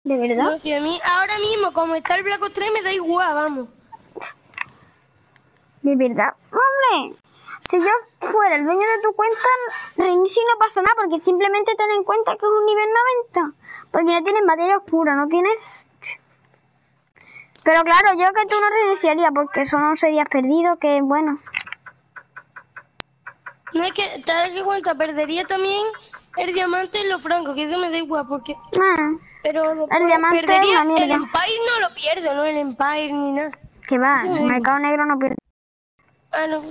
¿De verdad? No, si a mí ahora mismo, como está el Black Ops 3, me da igual, vamos. ¿De verdad? Hombre, si yo fuera el dueño de tu cuenta, reinicio y no pasa nada, porque simplemente ten en cuenta que es un nivel 90. Porque no tienes materia oscura, no tienes... Pero claro, yo que tú no reiniciaría, porque son 11 días perdidos, que bueno. No es que, te das cuenta, perdería también el diamante y los francos, que eso me da igual, porque... Pero después el diamante perdería es una el mierda. Empire, no lo pierdo, no el Empire ni nada. Que va, Eso me el da mercado igual. negro no pierde. Ah, no.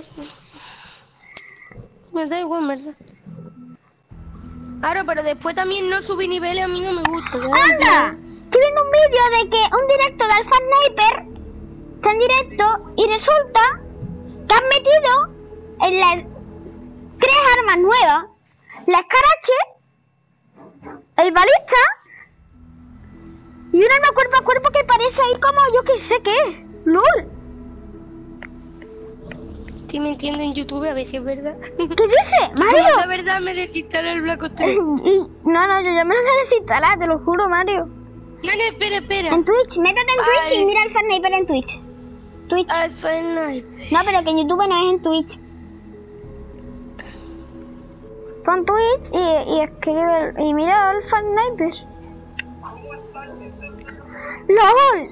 Me da igual, ¿verdad? Claro, pero después también no subir niveles a mí no me gusta, ¿sabes? ¡Anda! Estoy viendo un vídeo de que un directo de Alpha Sniper está en directo y resulta que han metido en las 3 armas nuevas, la escarache, el balista y un arma cuerpo a cuerpo que parece ahí como yo que sé qué es. ¡Lol! Estoy mintiendo en YouTube a ver si es verdad. ¿Qué dice? Como ¡Mario! es verdad, me desinstalé el Black Ops 3. No, yo ya me lo voy a desinstalar, te lo juro, Mario. No, espera. En Twitch, métete en Twitch Ay. y mira Alpha Sniper en Twitch. Alpha Sniper. No, pero que en YouTube no es en Twitch. Pon Twitch y escribe y mira Alpha Sniper. ¡LOL!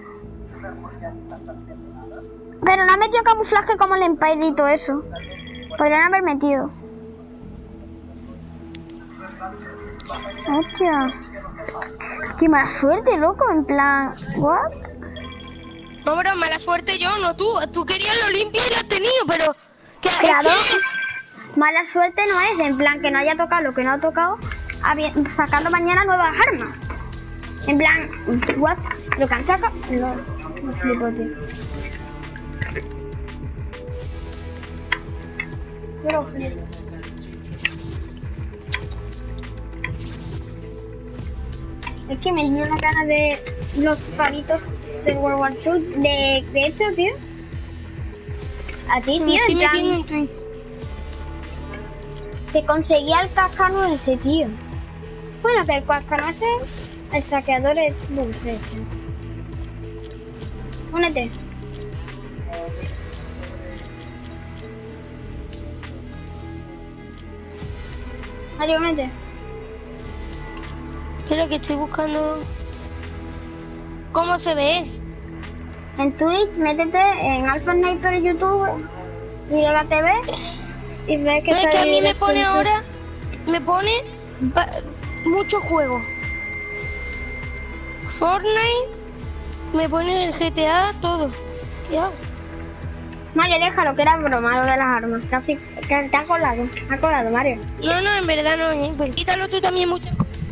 Pero no ha metido camuflaje como el Empire y todo eso. Podrían haber metido. Hostia. Qué mala suerte, loco, en plan... ¿What? No, bro, mala suerte yo, no tú. Tú querías lo limpio y lo has tenido, pero... Claro. Mala suerte no es, en plan que no haya tocado lo que no ha tocado, sacando mañana nuevas armas. En plan, what? Lo que han sacado, no flipo, tío. Pero flipo. Es que me dio una gana de los palitos de World War II, de hecho, tío. A ti, tío, Me estoy en plan... metiendo en Twitch. Que conseguía el cascano ese, tío. Bueno, que el cascano ese, el saqueador es dulce ese. Únete. Mario, únete. Espera que estoy buscando... ¿Cómo se ve? En Twitch, métete en Alpha Sniper YouTube, YTV, y ves que No, es que a mí me directo pone en Twitch. ahora... Me pone... muchos juegos. Fortnite... Me pone el GTA, todo. ¿Qué hago? Mario, déjalo, que era broma lo de las armas. Casi, que te ha colado, Mario. No, en verdad no, pues quítalo tú también mucho.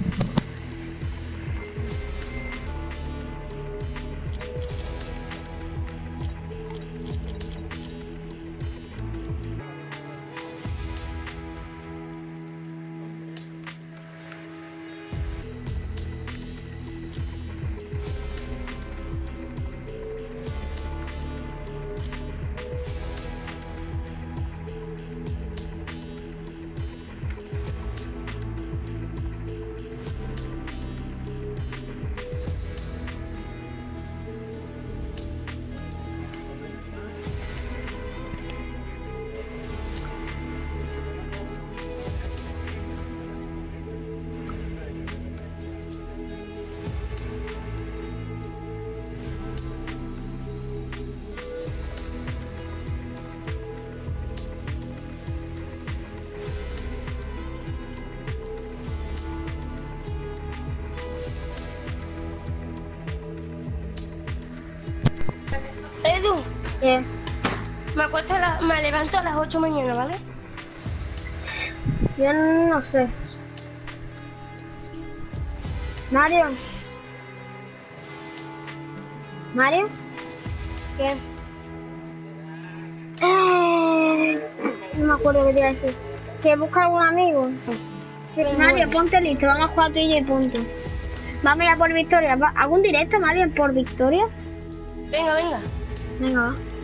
Edu, ¿Qué? me levanto a las 8 mañana, ¿vale? Yo no sé. Mario. Mario. ¿Qué? No me acuerdo qué te iba a decir. ¿Que busca algún amigo? Mario, ponte listo, vamos a jugar tú y yo y punto. Vamos ya por victoria. ¿Algún directo, Mario, por victoria? Venga. Venga, va.